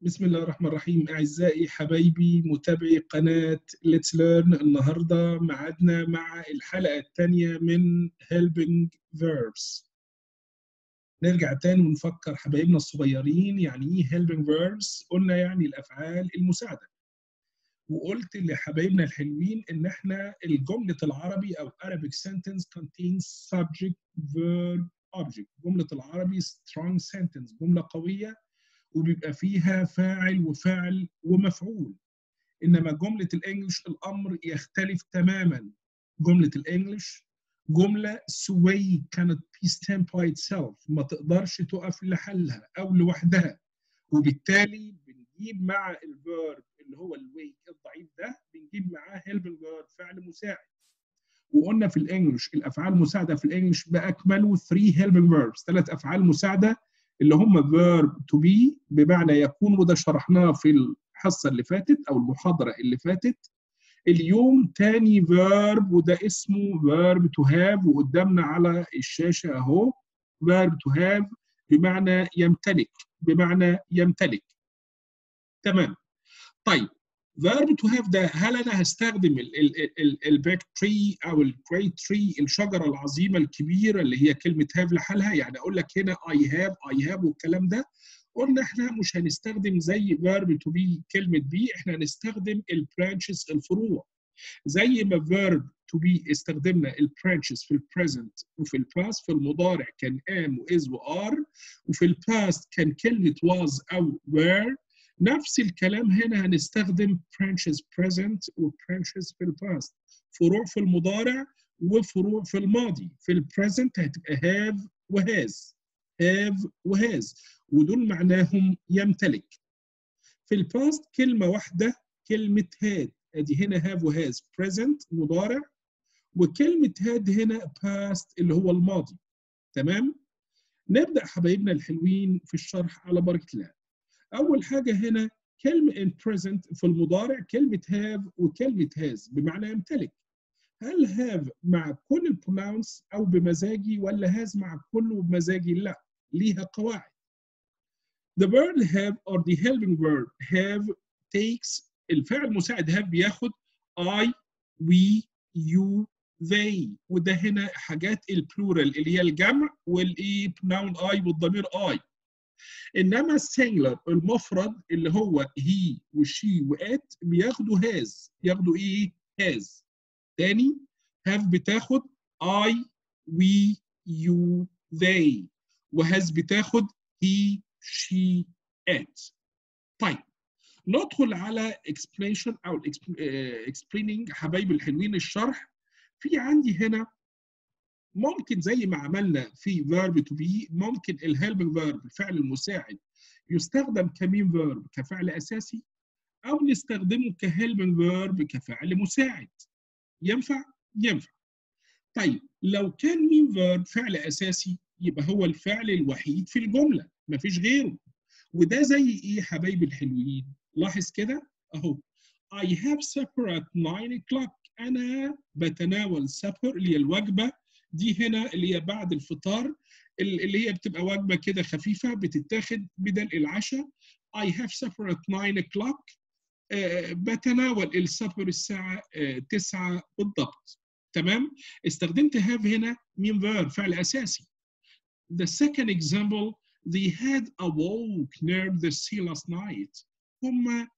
بسم الله الرحمن الرحيم. أعزائي حبايبي متابعي قناة Let's Learn، النهاردة معادنا مع الحلقة الثانية من Helping Verbs. نرجع تاني ونفكر حبايبنا الصغيرين يعني إيه Helping Verbs؟ قلنا يعني الأفعال المساعدة. وقلت لحبايبنا الحلوين إن إحنا الجملة العربي أو Arabic sentence contains subject, verb, object. جملة العربي strong sentence، جملة قوية وبيبقى فيها فاعل وفاعل ومفعول. انما جمله الانجليش الامر يختلف تماما. جمله الانجليش جمله sway cannot be stand by itself، ما تقدرش تقف لحالها او لوحدها، وبالتالي بنجيب مع الفيرب اللي هو الويك الضعيف ده بنجيب معاه helping verb فعل مساعد. وقلنا في الانجليش الافعال المساعده في الانجليش باكمله 3 helping verbs، 3 افعال مساعده اللي هم verb to be بمعنى يكون، وده شرحناه في الحصه اللي فاتت او المحاضره اللي فاتت. اليوم تاني verb وده اسمه verb to have، وقدامنا على الشاشه اهو verb to have بمعنى يمتلك، بمعنى يمتلك. تمام. طيب verb to have ده هل انا هستخدم البيك تري او الجريت تري، الشجره العظيمه الكبيره اللي هي كلمه have لحالها، يعني اقول لك هنا I have والكلام ده؟ قلنا احنا مش هنستخدم زي verb to be كلمه be، احنا هنستخدم البرانشز الفروع. زي ما verb to be استخدمنا البرانشز في البريزنت وفي الباست، في المضارع كان am وis وare، وفي الباست كان كلمه was او were. نفس الكلام هنا هنستخدم branches present و branches في الباست، فروع في المضارع وفروع في الماضي. في البريزنت هتبقى have وhas، have وhas، ودول معناهم يمتلك. في الباست كلمة واحدة، كلمة had، ادي هنا have وhas present مضارع، وكلمة had هنا past اللي هو الماضي. تمام؟ نبدأ حبايبنا الحلوين في الشرح على بركة الله. أول حاجة هنا كلمة in present في المضارع كلمة have وكلمة has بمعنى يمتلك. هل have مع كل البروناونس أو بمزاجي، ولا has مع كله بمزاجي؟ لا، ليها قواعد. The verb have or the helping verb have takes الفعل المساعد have بياخد I, we, you, they، وده هنا حاجات البلورال اللي هي الجمع والإيه pronoun I والضمير I. انما السنجلر المفرد اللي هو هي وشي وات بياخدوا هاز، ياخدوا ايه؟ هاز. تاني هاف بتاخد I, we, you, they، وهاز بتاخد he, she, it. طيب ندخل على explanation او explaining حبايبي الحلوين الشرح. في عندي هنا ممكن زي ما عملنا في verb to be، ممكن الهيلبنج verb الفعل المساعد يستخدم كمين verb كفعل أساسي، أو نستخدمه كهيلبنج verb كفعل مساعد. ينفع؟ ينفع. طيب لو كان مين verb فعل أساسي يبقى هو الفعل الوحيد في الجملة، مفيش غيره. وده زي إيه حبايبي الحلوين؟ لاحظ كده أهو I have supper at 9 o'clock، أنا بتناول supper اللي هي الوجبة دي هنا اللي هي بعد الفطار، اللي هي بتبقى وجبة كده خفيفة بتتاخد بدل العشاء. I have supper at 9 o'clock، بتناول السبر الساعة 9 بالضبط. تمام؟ استخدمت have هنا مين verb فعل أساسي. The second example, they had a walk near the sea last night. هم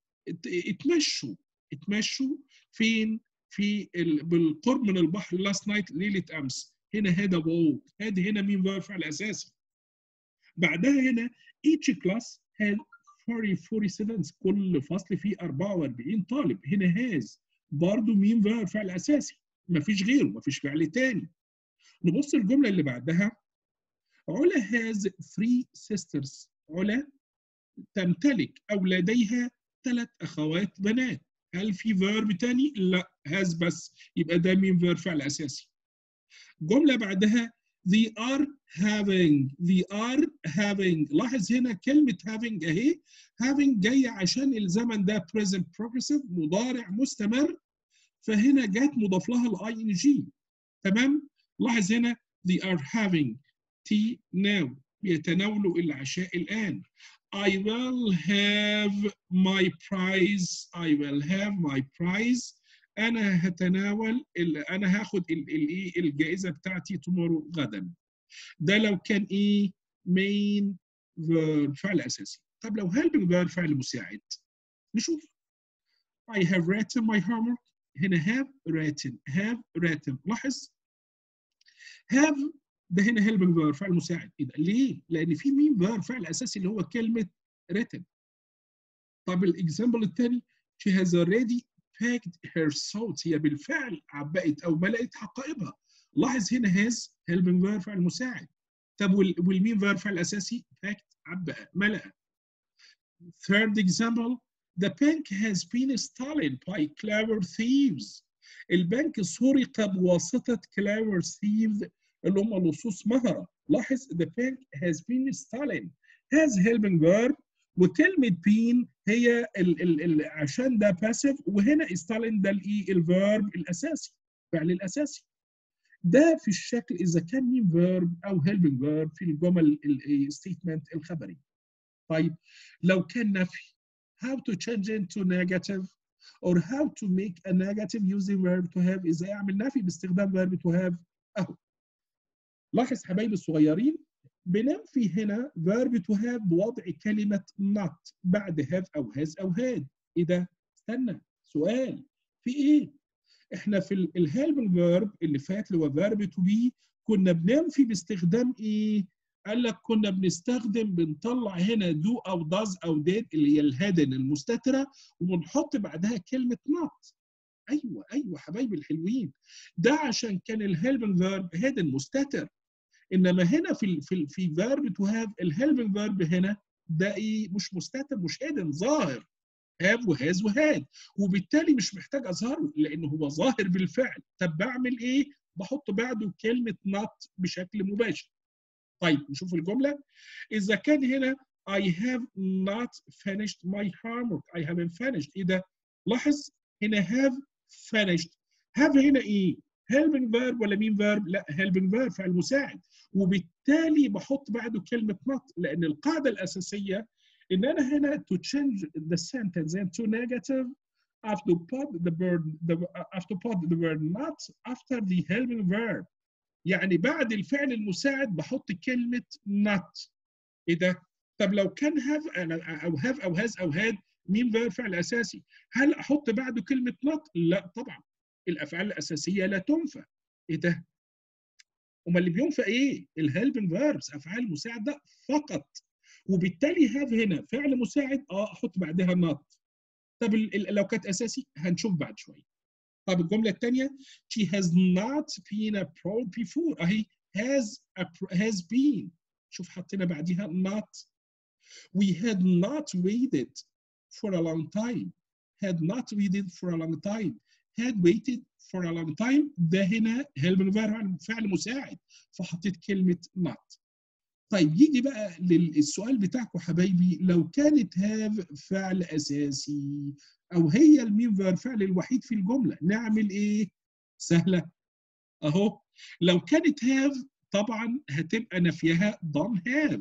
اتمشوا فين؟ بالقرب من البحر last night ليلة أمس. هنا had a walk، had هنا مين verb فعل أساسي. بعدها هنا each class had 40 students، كل فصل فيه 44 طالب. هنا has برضه مين verb فعل أساسي، مفيش غيره، مفيش فعل تاني. نبص الجملة اللي بعدها. علا has 3 sisters، علا تمتلك أو لديها 3 أخوات بنات. هل في verb تاني؟ لا، has بس، يبقى ده مين verb فعل أساسي. جملة بعدها they are having، لاحظ هنا كلمة having أهي، having جاية عشان الزمن ده present progressive مضارع مستمر، فهنا جات مضاف لها ال ing. تمام؟ لاحظ هنا they are having tea now، بيتناولوا العشاء الآن. I will have my prize. I will have my prize. أنا هتناول أنا هاخد الجائزة بتاعتي tomorrow غدا. ده لو كان إيه؟ main verb فعل أساسي. طب لو helping verb فعل مساعد نشوف. I have written my homework. هنا have written. لاحظ have ده هنا helping verb فعل مساعد. إيه ده؟ ليه؟ لأن في مين verb فعل أساسي اللي هو كلمة written. طب الإكزامبل الثاني she has already packed her thoughts. هي بالفعل عبأت أو ملأت حقائبها. لاحظ هنا has helping verb فعل مساعد. طب والمين verb فعل أساسي؟ packed عبأ ملأ. Third example, the bank has been stolen by clever thieves. البنك سرق بواسطة clever thieves اللي هم لصوص مهرة. لاحظ the bank has been stolen has helping verb وكلمة been هي عشان ده passive وهنا stolen ده الفيرب الأساسي فعل الأساسي. ده في الشكل إذا كان مين verb أو helping verb في الجمل statement الخبري. طيب لو كان نفي how to change into negative or how to make a negative using verb to have. ازاي اعمل نفي باستخدام verb to have اهو. لاحظ حبايبي الصغيرين بننفي هنا verb to have بوضع كلمة not بعد have أو has أو had. إيه ده؟ استنى سؤال في إيه؟ إحنا في الhelping verb اللي فات اللي هو verb to be كنا بننفي باستخدام إيه؟ قال لك كنا بنطلع هنا do أو does أو did اللي هي الهادن المستترة وبنحط بعدها كلمة not. أيوه حبايبي الحلوين. ده عشان كان الhelping verb هادن مستتر. انما هنا في verb to have الhelping verb هنا ده ايه مش مستتر مش هيدن ظاهر have وهاز وهاد وبالتالي مش محتاج اظهره لانه هو ظاهر بالفعل. طب بعمل ايه؟ بحط بعده كلمه not بشكل مباشر. طيب نشوف الجمله. اذا كان هنا I have not finished my homework. I haven't finished. ايه ده؟ لاحظ هنا have finished. have هنا ايه؟ helping verb ولا مين verb؟ لا helping verb فعل مساعد وبالتالي بحط بعده كلمة not لأن القاعدة الأساسية إن أنا هنا to change the sentence into negative I have to put the word not after the helping verb. يعني بعد الفعل المساعد بحط كلمة not. إيه ده؟ طب لو كان have أو have أو has أو had مين verb فعل أساسي؟ هل أحط بعده كلمة not؟ لا طبعا. الأفعال الأساسية لا تنفى. إيه ده؟ أمال اللي بينفى إيه؟ الهيلبنج فيربس أفعال مساعدة فقط. وبالتالي have هنا فعل مساعد أحط بعدها not. طب لو كانت أساسي هنشوف بعد شوية. طب الجملة الثانية she has not been abroad before أهي has been. شوف حطينا بعديها not. We had not waited for a long time. Had not waited for a long time. Had waited for a long time ده هنا helping verb فعل مساعد فحطيت كلمة not. طيب يجي بقى للسؤال بتاعكم حبايبي لو كانت have فعل أساسي أو هي المين verb فعل الوحيد في الجملة نعمل إيه؟ سهلة أهو. لو كانت have طبعا هتبقى نفيها don't have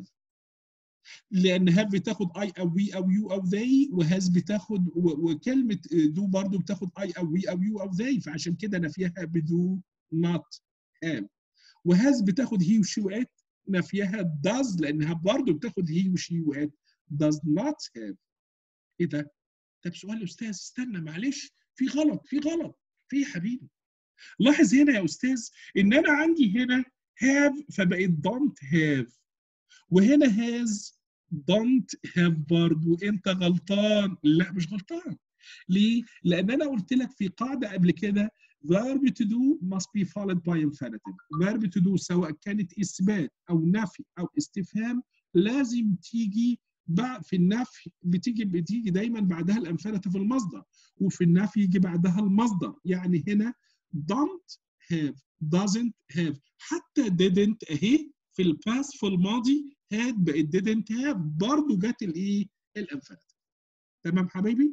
لان هاف بتاخد اي او وي او يو او ذي وهاز بتاخد وكلمه دو برضو بتاخد اي او وي او يو او ذي فعشان كده نفيها بدو نوت هاف. وهاز بتاخد هي وشي وات نفيها داز لانها برضو بتاخد هي وشي وات does not have. ايه ده؟ طب سؤال يا استاذ استنى معلش في غلط في حبيبي. لاحظ هنا يا استاذ ان انا عندي هنا have فبقت don't have وهنا has don't have برضو انت غلطان. لا مش غلطان. ليه؟ لان انا قلت لك في قاعده قبل كده verb to do must be followed by infinitive. verb to do سواء كانت اثبات او نفي او استفهام لازم تيجي في النفي بتيجي دايما بعدها الانفينيتيف المصدر وفي النفي يجي بعدها المصدر. يعني هنا don't have doesn't have حتى didn't اهي في الباس في الماضي had بقت didn't have برضه جت الايه؟ الانفينيتيف. تمام حبايبي؟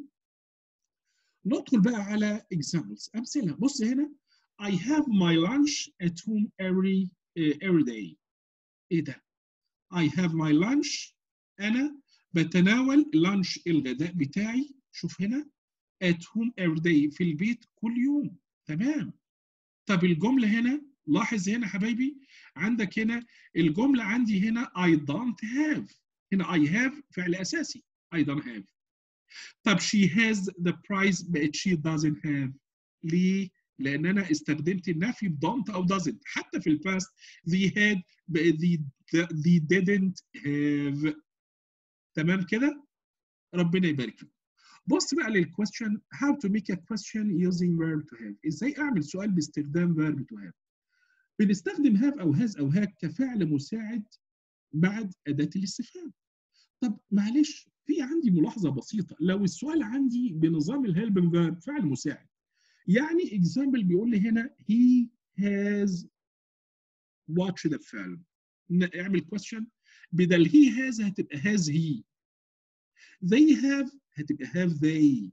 ندخل بقى على examples امثله. بص هنا I have my lunch at home every day. ايه ده؟ I have my lunch. أنا بتناول lunch الغداء بتاعي. شوف هنا at home every day في البيت كل يوم. تمام. طب الجملة هنا لاحظ هنا حبايبي عندك هنا الجملة عندي هنا I don't have. هنا I have فعل أساسي. I don't have. طب she has the prize بقت she doesn't have. ليه؟ لأن أنا استخدمت النفي ب don't أو doesn't. حتى في الباست they had بقت they didn't have. تمام كده؟ ربنا يبارك فيك. بص بقى للكويستشن how to make a question using verb to have. ازاي اعمل سؤال باستخدام verb to have. بنستخدم have او has او have كفعل مساعد بعد اداه الاستفهام. طب معلش في عندي ملاحظه بسيطه، لو السؤال عندي بنظام الهيلبنج فيرب فعل مساعد، يعني اكزامبل بيقول لي هنا he has watched the film. اعمل question بدل he has هتبقى has he. they have هتبقى have they.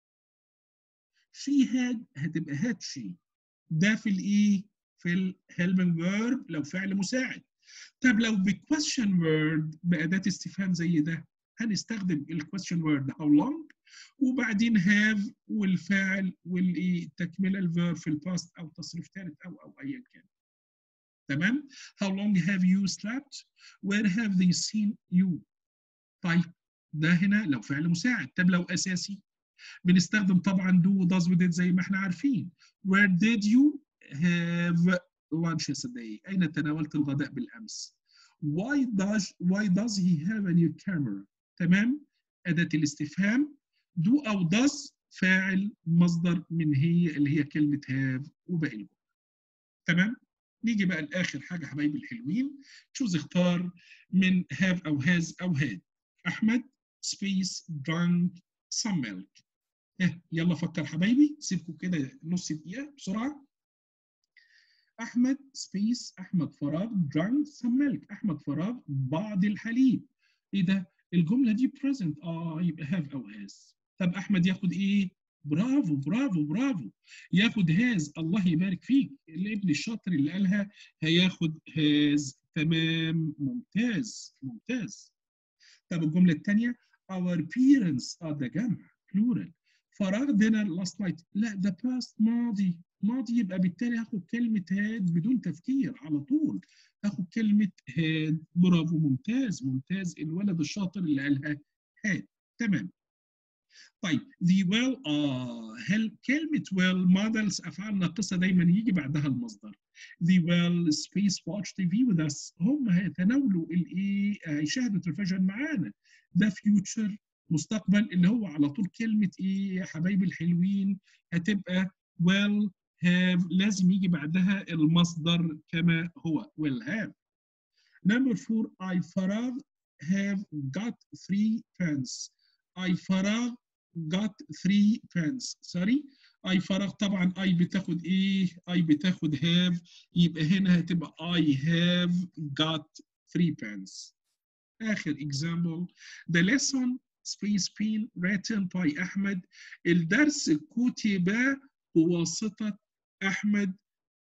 she had هتبقى had she. ده في الايه؟ في الهيلبنج فيرب لو فعل مساعد. طب لو بكويستشن وورد بأداة استفهام زي ده هنستخدم الكويستشن وورد how long وبعدين have والفاعل والايه تكمله الفيرب في الباست او تصريف ثالث او ايا كان. تمام؟ how long have you slept؟ where have they seen you؟ طيب ده هنا لو فعل مساعد. طب لو اساسي بنستخدم طبعا do does و did زي ما احنا عارفين. where did you have lunch yesterday؟ أين تناولت الغداء بالأمس؟ why does he have a new camera؟ تمام؟ أداة الاستفهام do أو does فاعل مصدر من هي اللي هي كلمة have وباقي الجملة. تمام؟ نيجي بقى لآخر حاجة حبايبي الحلوين. تشوز اختار من have أو has أو had. أحمد space drank some milk. يلا فكر حبايبي، سيبكم كده نص دقيقة بسرعة. أحمد سبيس أحمد فراغ drank some milk. أحمد فراغ بعض الحليب. إيه ده؟ الجملة دي present يبقى have أو has. طب أحمد ياخد إيه؟ برافو برافو برافو. ياخد has. الله يبارك فيك. الابن الشاطر اللي قالها هياخد has. تمام ممتاز ممتاز. طب الجملة الثانية our parents ده جمع plural. فراغ dinner last night. لا ده past ماضي. ماضي يبقى بالتالي هاخد كلمة had بدون تفكير على طول. هاخد كلمة had. برافو ممتاز ممتاز الولد الشاطر اللي قالها had. تمام. طيب the well هل كلمة well models أفعال ناقصة دايما يجي بعدها المصدر. the well space watch TV with us. هم هيتناولوا الإيه؟ هيشاهدوا تلفزيون معانا. ده future مستقبل اللي هو على طول كلمة إيه يا حبايبي الحلوين؟ هتبقى will have لازم يجي بعدها المصدر كما هو will have. Number 4 I فراغ have got 3 pens. I فراغ got 3 pens. sorry I فراغ طبعا I بتاخد ايه؟ I بتاخد have يبقى هنا هتبقى I have got 3 pens. آخر example the lesson space been written by أحمد. الدرس كتب بواسطة أحمد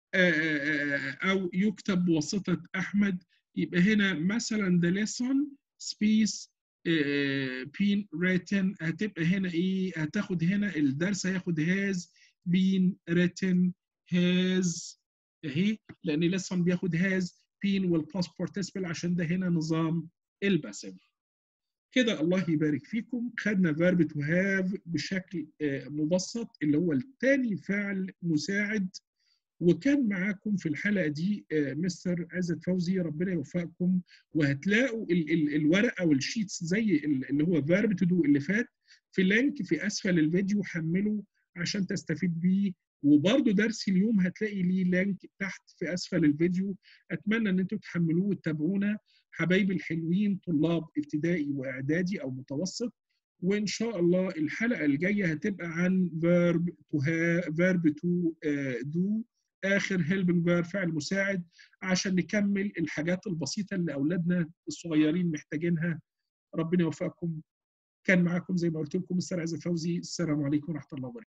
أو يكتب بواسطة أحمد. يبقى هنا مثلا the lesson space been written هتبقى هنا ايه؟ هتاخد هنا الدرس هياخد has been written has اهي لان lesson بياخد has been والpast participle عشان ده هنا نظام الباسيف. كده الله يبارك فيكم خدنا verb to have بشكل مبسط اللي هو الثاني فعل مساعد. وكان معاكم في الحلقه دي مستر عزت فوزي. ربنا يوفقكم وهتلاقوا الورقه والشيتس زي اللي هو فيرب تو دو اللي فات في لينك في اسفل الفيديو. حمله عشان تستفيد بيه. وبرده درس اليوم هتلاقي ليه لينك تحت في اسفل الفيديو. اتمنى ان انتم تحملوه وتتابعونا حبايبي الحلوين طلاب ابتدائي واعدادي او متوسط. وان شاء الله الحلقه الجايه هتبقى عن verb to do اخر هيلبنج فيرب فعل مساعد عشان نكمل الحاجات البسيطه اللي اولادنا الصغيرين محتاجينها. ربنا يوفقكم. كان معاكم زي ما قلت لكم مستر عزت فوزي. السلام عليكم ورحمه الله وبركاته.